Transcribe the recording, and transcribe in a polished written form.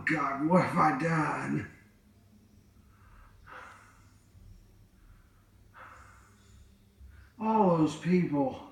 Oh God, what have I done? All those people.